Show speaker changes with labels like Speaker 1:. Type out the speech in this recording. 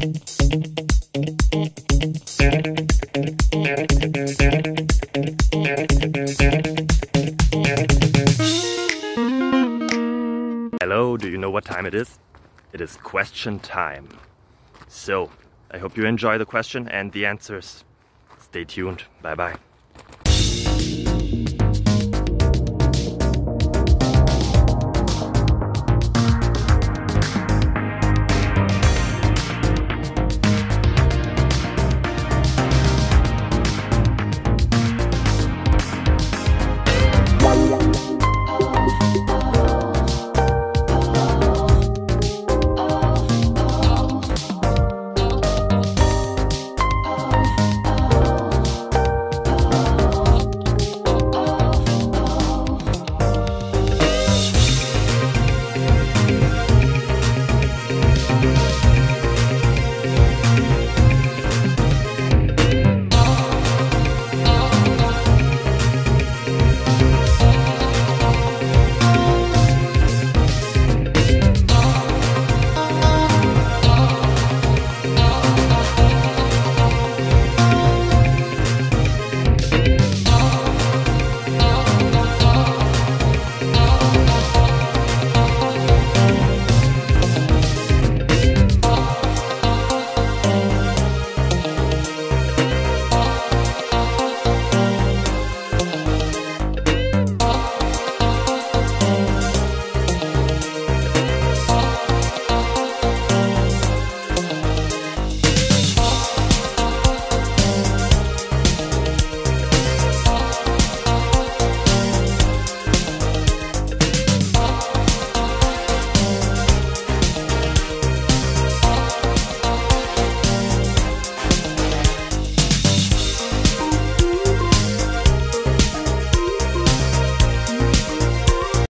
Speaker 1: Hello, do you know what time it is? It is question time. So, I hope you enjoy the question and the answers. Stay tuned. Bye bye.